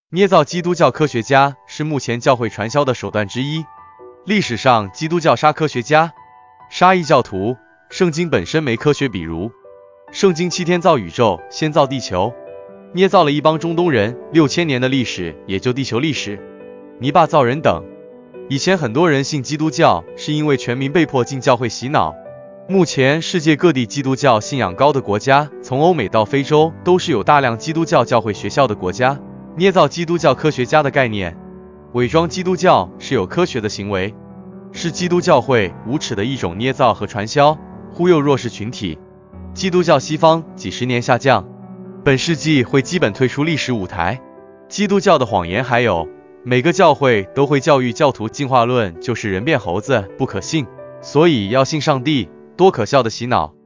捏造基督教科学家是目前教会传销的手段之一。历史上，基督教杀科学家、杀异教徒，圣经本身没科学，比如圣经7天造宇宙，先造地球，捏造了一帮中东人6000年的历史，也就地球历史，泥巴造人等。以前很多人信基督教，是因为全民被迫进教会洗脑。目前世界各地基督教信仰高的国家，从欧美到非洲，都是有大量基督教教会学校的国家。捏造基督教科学家的概念，伪装基督教是有科学的行为，是基督教会无耻的一种捏造和传销，忽悠弱势群体。基督教西方几十年下降，本世纪会基本退出历史舞台。基督教的谎言还有，每个教会都会教育教徒进化论就是人变猴子，不可信，所以要信上帝，多可笑的洗脑。